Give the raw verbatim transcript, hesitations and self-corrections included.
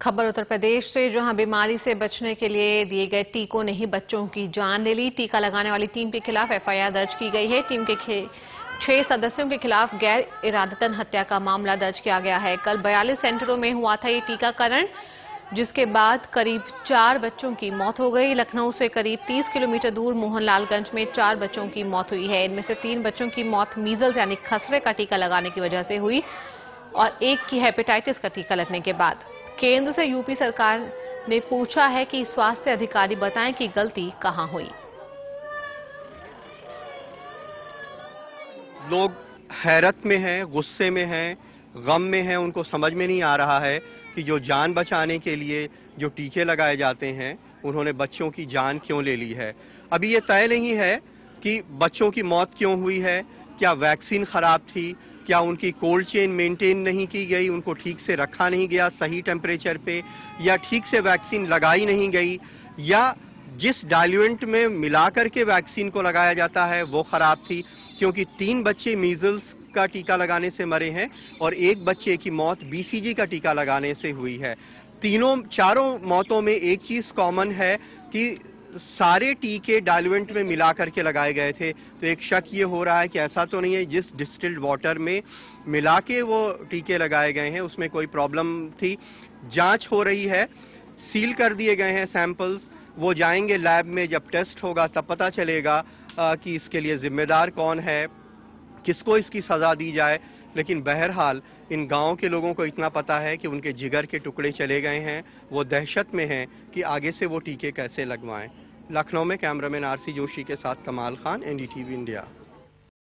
खबर उत्तर प्रदेश से, जहां बीमारी से बचने के लिए दिए गए टीकों ने ही बच्चों की जान ले ली। टीका लगाने वाली टीम के खिलाफ एफआईआर दर्ज की गई है। टीम के छह सदस्यों के खिलाफ गैर इरादतन हत्या का मामला दर्ज किया गया है। कल बयालीस सेंटरों में हुआ था ये टीकाकरण, जिसके बाद करीब चार बच्चों की मौत हो गई। लखनऊ से करीब तीस किलोमीटर दूर मोहनलालगंज में चार बच्चों की मौत हुई है। इनमें से तीन बच्चों की मौत मीजल्स यानी खसरे का टीका लगाने की वजह से हुई और एक की हेपेटाइटिस का टीका लगने के बाद। केंद्र से यूपी सरकार ने पूछा है कि स्वास्थ्य अधिकारी बताएं कि गलती कहां हुई। लोग हैरत में हैं, गुस्से में हैं, गम में हैं। उनको समझ में नहीं आ रहा है कि जो जान बचाने के लिए जो टीके लगाए जाते हैं, उन्होंने बच्चों की जान क्यों ले ली है। अभी ये तय नहीं है कि बच्चों की मौत क्यों हुई है। क्या वैक्सीन खराब थी, क्या उनकी कोल्ड चेन मेंटेन नहीं की गई, उनको ठीक से रखा नहीं गया सही टेम्परेचर पे, या ठीक से वैक्सीन लगाई नहीं गई, या जिस डाइल्यूएंट में मिलाकर के वैक्सीन को लगाया जाता है वो खराब थी। क्योंकि तीन बच्चे मीजल्स का टीका लगाने से मरे हैं और एक बच्चे की मौत बीसीजी का टीका लगाने से हुई है। तीनों चारों मौतों में एक चीज कॉमन है कि सारे टीके डाइल्यूएंट में मिला करके लगाए गए थे। तो एक शक ये हो रहा है कि ऐसा तो नहीं है जिस डिस्टिल्ड वाटर में मिला के वो टीके लगाए गए हैं उसमें कोई प्रॉब्लम थी। जांच हो रही है, सील कर दिए गए हैं सैंपल्स, वो जाएंगे लैब में। जब टेस्ट होगा तब पता चलेगा आ, कि इसके लिए जिम्मेदार कौन है, किसको इसकी सजा दी जाए। लेकिन बहरहाल इन गांव के लोगों को इतना पता है कि उनके जिगर के टुकड़े चले गए हैं। वो दहशत में हैं कि आगे से वो टीके कैसे लगवाएं। लखनऊ में कैमरामैन आरसी जोशी के साथ कमाल खान, एनडीटीवी इंडिया।